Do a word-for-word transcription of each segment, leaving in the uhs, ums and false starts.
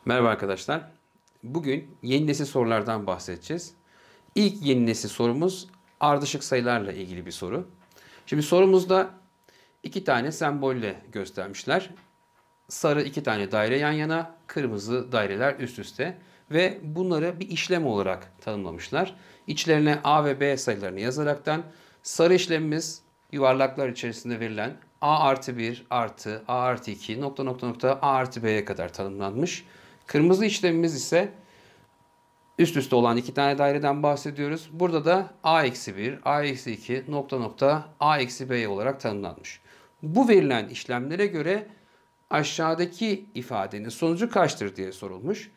Merhaba arkadaşlar. Bugün yeni nesil sorulardan bahsedeceğiz. İlk yeni nesil sorumuz ardışık sayılarla ilgili bir soru. Şimdi sorumuzda iki tane sembolle göstermişler. Sarı iki tane daire yan yana, kırmızı daireler üst üste ve bunları bir işlem olarak tanımlamışlar. İçlerine A ve B sayılarını yazaraktan sarı işlemimiz yuvarlaklar içerisinde verilen A artı bir artı A artı iki nokta nokta nokta A artı B'ye kadar tanımlanmış. Kırmızı işlemimiz ise üst üste olan iki tane daireden bahsediyoruz. Burada da A eksi bir, A eksi iki nokta nokta A eksi B olarak tanımlanmış. Bu verilen işlemlere göre aşağıdaki ifadenin sonucu kaçtır diye sorulmuş.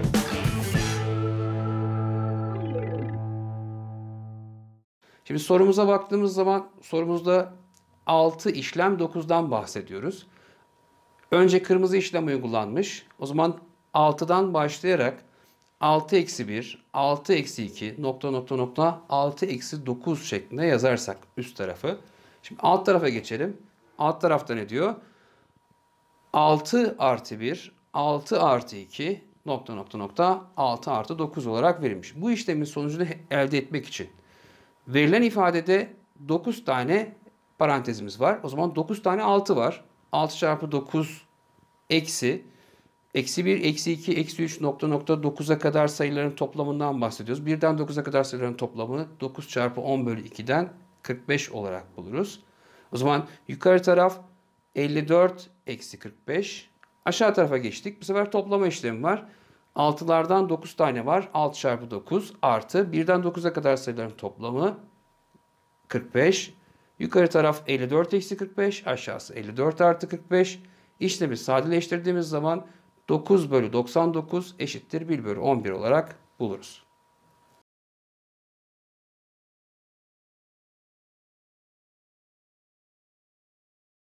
Şimdi sorumuza baktığımız zaman sorumuzda altı işlem dokuzdan bahsediyoruz. Önce kırmızı işlem uygulanmış. O zaman altıdan başlayarak altı eksi bir, altı eksi iki nokta nokta nokta altı eksi dokuz şeklinde yazarsak üst tarafı. Şimdi alt tarafa geçelim. Alt tarafta ne diyor? altı artı bir, altı artı iki nokta nokta nokta altı artı dokuz olarak verilmiş. Bu işlemin sonucunu elde etmek için verilen ifadede dokuz tane parantezimiz var. O zaman dokuz tane altı var. altı çarpı dokuz eksi eksi bir, eksi iki, eksi üç nokta nokta dokuza kadar sayıların toplamından bahsediyoruz. birden dokuza kadar sayıların toplamını dokuz çarpı on bölü ikiden kırk beş olarak buluruz. O zaman yukarı taraf elli dört eksi kırk beş. Aşağı tarafa geçtik. Bu sefer toplama işlemi var. altılardan dokuz tane var. altı çarpı dokuz artı birden dokuza kadar sayıların toplamı kırk beş. Yukarı taraf elli dört eksi kırk beş. Aşağısı elli dört artı kırk beş. İşlemi sadeleştirdiğimiz zaman dokuz bölü doksan dokuz eşittir bir bölü on bir olarak buluruz.